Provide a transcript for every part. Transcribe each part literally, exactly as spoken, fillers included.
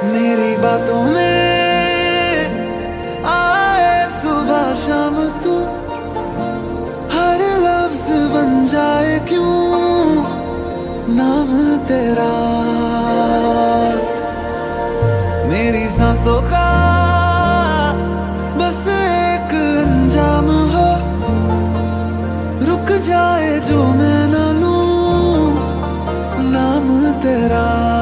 मेरी बातों में आए सुबह शाम तू, हर लफ्ज बन जाए क्यों नाम तेरा। मेरी सांसों का बस एक अंजाम हो, रुक जाए जो मैं ना लूं नाम तेरा।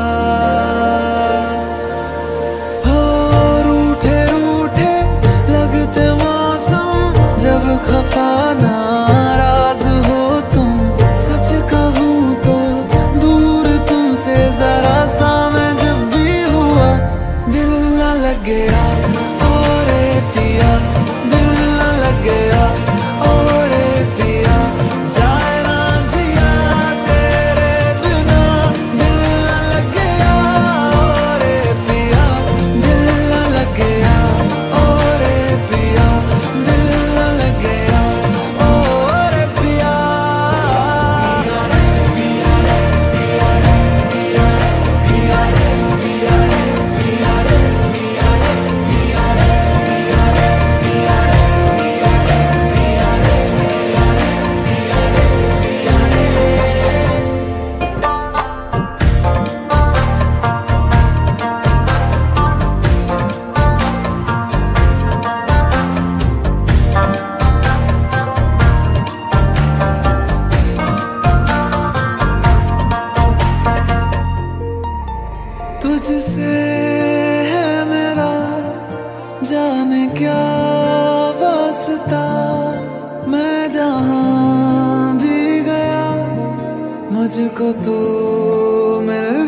हो रूठे रूठे लगते मौसम जब खफा नाराज हो तुम, सच कहूँ तो दूर तुमसे जरा सा मैं जब भी हुआ, दिल न लग गया और पिया, दिल न लग गया और पिया, जाए ना जिया तेरे बिना, दिल न लग गया और पिया, दिल न लग गया और पिया, दिल न लग गया और पिया। तुझसे है मेरा जाने क्या वास्ता, मैं जहाँ भी गया मुझको तू मिल